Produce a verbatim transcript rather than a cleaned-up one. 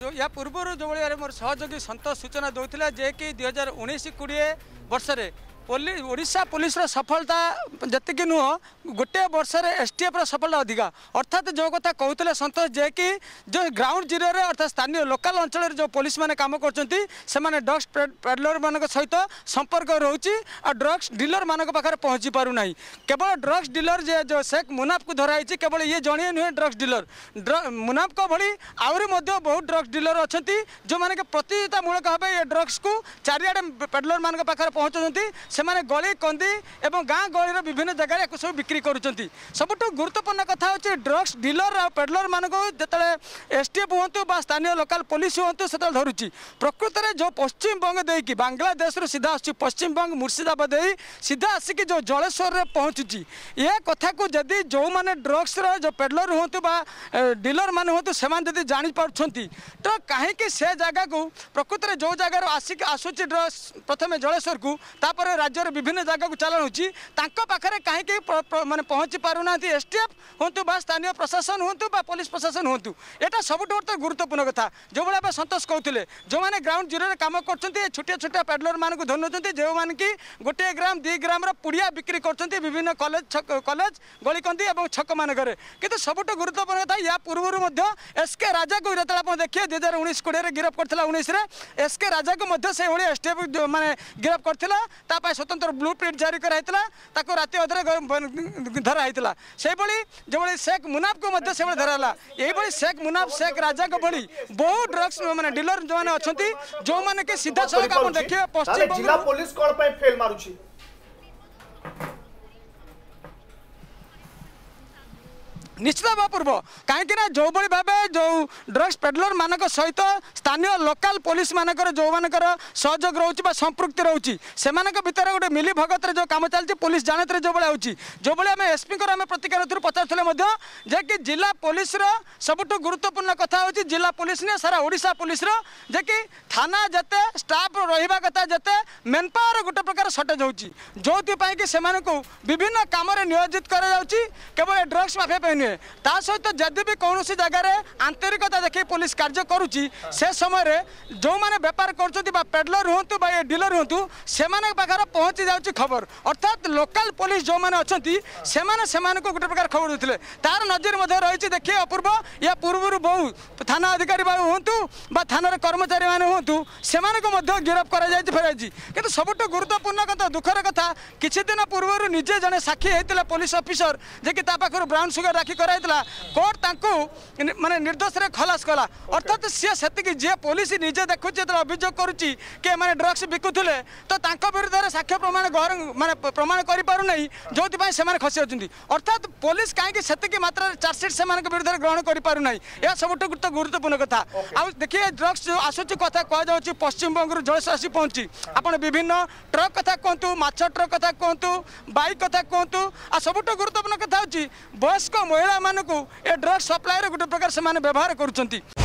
जो या पूर्व जो भाई मोर सहयोगी संतोष सूचना दूसरा जे कि दुई हजार उन्नीस कोड़े वर्ष पुलिस ओडिशा पुलिस सफलता जी नुह गोटे वर्ष एसटीएफ सफलता अधिका अर्थात जो कथा कहते संतोष जे कि जो ग्राउंड जीरो रे अर्थात स्थानीय लोकल अंचल जो पुलिस मैंने काम करते ड्रग्स पेडलर मान सहित संपर्क रोचे और ड्रग्स डीलर मान पाखे पहुँची पारना केवल ड्रग्स डीलर जे जो शेख मुनाफ को धराई केवल ये जड़े नुहे ड्रग्स डीलर मुनाफ को भली आहरी बहुत ड्रग्स डीलर अच्छा जो मैंने प्रतियोगितामूलक भाव ये ड्रग्स को चारिआडे पेडलर मान पाखे पहुँचुंट से गली कंदी और गाँ गलिर विभिन्न जगह या सब बिक्री करुँच सबुठ गुरुत्वपूर्ण कथा हूँ ड्रग्स डीलर और पेडलर मान जो एसटीएफ हूँ स्थानीय लोकल पुलिस हूँ से धरुची प्रकृत में जो पश्चिमबंग देकी बांग्लादेश रू सीधा आस पश्चिमबंग मुर्शिदाबाद सीधा आसिक जो जलेश्वर में पहुँचुची यह कथा को जदि जो मैंने ड्रग्स जो पेडलर हूँ डीलर मान हूँ से जापार तो कहीं से जगह को प्रकृत में जो जगार आसिक आसूँ ड्रग्स प्रथम जलेश्वर को तापर राज्यर विभिन्न जगह को चलन होची पाखे कहीं माने पहुँची पारना एसटीएफ हूँ स्थानीय प्रशासन हूँ पुलिस प्रशासन हूँ यहाँ सब गुरुत्वपूर्ण कथा जो भाई संतोष कहते जो मैंने ग्राउंड जीरो रे काम कर छोटिया छोटिया पेडलर मान को धनुंट जो मैंने कि गोटे ग्राम दी ग्राम पुड़िया बिक्री कर विभिन्न कॉलेज कॉलेज गलिकंदी और छक मानक कितु सबुठ गुरुत्वपूर्ण कथा या पूर्व एसके राजा को जो देखिए दुई हजार उन्नीस कोड़े गिरफ करता उन्नीस एसके राजा को से एसटीएफ माने गिरफ करता स्वतंत्र ब्लू प्रिंट जारी कराइला राति अधर धराई से जो भाई शेख मुनाफ को से धराला यही शेख मुनाफ शेख राजा को भली बहुत ड्रग्स माने डीलर जो मैंने अच्छा जो मैंने कि सीधा सड़क देखिए पश्चिम जिला पुलिस कौन पे फेल मारुची निश्चित भाव पूर्व कहीं जो भाई भाव जो ड्रग्स पेडलर मान सहित स्थानीय लोकल पुलिस मानकर जो मानकर सहयोग रोचे संपृक्ति रोचे से भितर गोटे मिली भगत जो कम चलती पुलिस जानत जो भाई हो जो भाई आम एसपी को प्रतिक्रिया पचारे जे कि जिला पुलिस सबुठ गुरुत्वपूर्ण कथा हो जिला पुलिस ने सारा ओडिशा पुलिस जे कि थाना जिते स्टाफ रहा कथा जिते मेन पावर गोटे प्रकार सर्टेज होती जो कि से विभिन्न काम नियोजित केवल ड्रग्स माफिया नुहे ता सहित जदि भी कौन जगार आंतरिकता देखिए पुलिस कार्य करुच्ची से समय जो मैंने बेपार कर पेडलर हूँ ये डीलर हूँ से पाखे पहुँची जाऊँगी खबर अर्थात लोकल पुलिस जो मैंने अच्छा से गोटे प्रकार खबर देते तार नजर रही देखिए अपूर्व या पूर्व बहु थाना अधिकारी हूँ थाना कर्मचारी मैंने हूँ से गिरफ कर फेराई कि सबुठ गुरुत्वपूर्ण कथा दुखर कथा किसी दिन पूर्व निजे जड़े साक्षी होता पुलिस ऑफिसर जे कि पाखर ब्राउन सुगर राखी कराइला कोर्ट तांको माने निर्दोष रे खलास कला अर्थात सी से जे पुलिस निजे देखु अभियोग करुच्ची कि माने ड्रग्स बिकुले तो तांको विरुद्ध साक्ष्य प्रमाण माने प्रमाण कर पारु नहीं जो से खसी होती अर्थात पुलिस कहीं से मात्रा चार्जसीट से विरुद्ध ग्रहण कर पारु नहीं यह सब गुरुत्वपूर्ण कथा आ देखिए ड्रग्स जो आसूँ कथा कह पश्चिमबंग जलेश्वर आसी पहुँची आपड़ विभिन्न ट्रक कथा कहतु माछ ट्रक कथा कहतु बाइक कथा कहतु आ सबुठ गुरुत्वपूर्ण कथा हूँ वयस्क महिला मानक ए ड्रग्स सप्लायर गोटे प्रकार से व्यवहार करुँच।